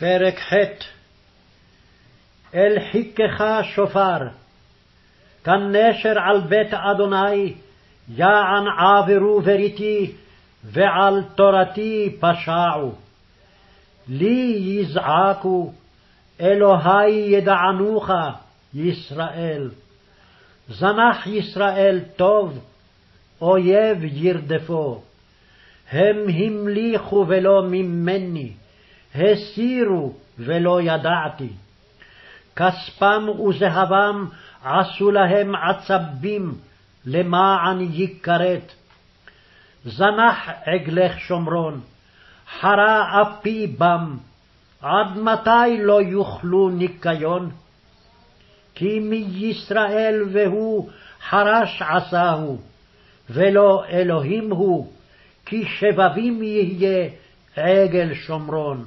פרק ח' אל חיכך שופר, כנשר על בית אדוני, יען עברו בריתי, ועל תורתי פשעו. לי יזעקו, אלוהי ידענוך, ישראל. זנח ישראל טוב, אויב ירדפו. הם המליכו ולא ממני, הסירו ולא ידעתי. כספם וזהבם עשו להם עצבים, למען יכרת. זנח עגלך שומרון, חרה אפי בם, עד מתי לא יוכלו ניקיון? כי מישראל והוא חרש עשהו, ולא אלוהים הוא, כי שבבים יהיה עגל שומרון.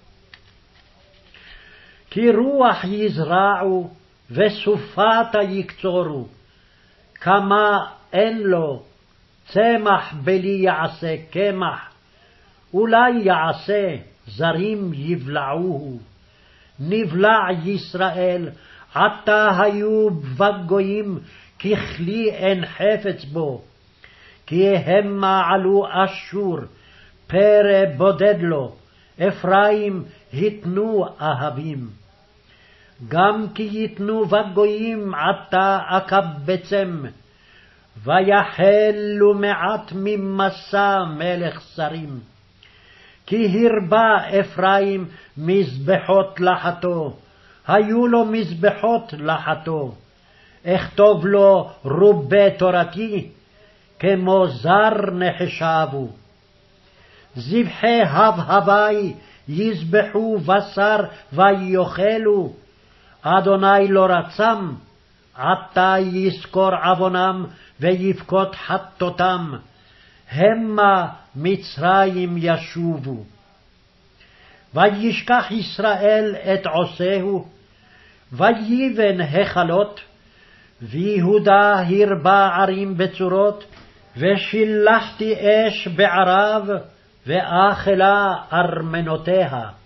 כי רוח יזרעו, וסופתה יקצורו, כמה אין לו, צמח בלי יעשה קמח, אולי יעשה, זרים יבלעוהו. נבלע ישראל, עתה היו בגויים, ככלי אין חפץ בו. כי המה עלו אשור, פרא בודד לו, אפרים התנו אהבים. גם כי יתנו בגויים עתה אקבצם, ויחלו מעט ממסע מלך שרים. כי הרבה אפרים מזבחות לחתו, היו לו מזבחות לחתו. אכתוב לו רובי תורתי, כמו זר נחשבו. זבחי הבהבי יזבחו בשר ויאכלו, אדוני לא רצם, עתה יזכור עוונם ויבכות חטאותם, המה מצרים ישובו. וישכח ישראל את עושהו, ויבן החלות, ויהודה הרבה ערים בצורות, ושילחתי אש בערב, ואכלה ארמנותיה.